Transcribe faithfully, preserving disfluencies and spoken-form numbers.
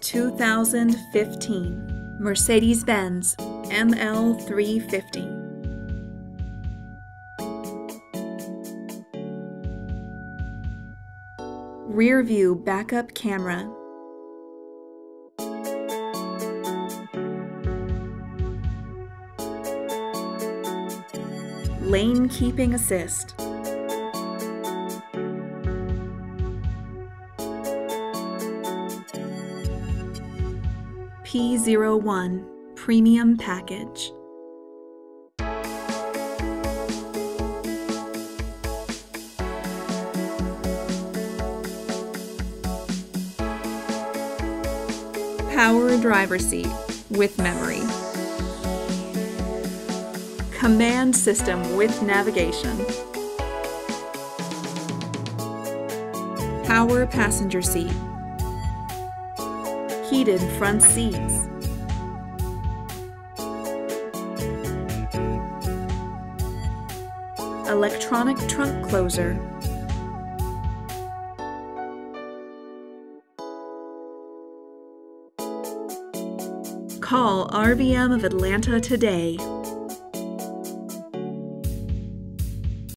two thousand fifteen Mercedes-Benz M L three fifty. Rear view backup camera. Lane keeping assist. P zero one Premium Package. Power driver seat with memory. Command system with navigation. Power passenger seat. Heated front seats. Electronic trunk closer. Call R V M of Atlanta today.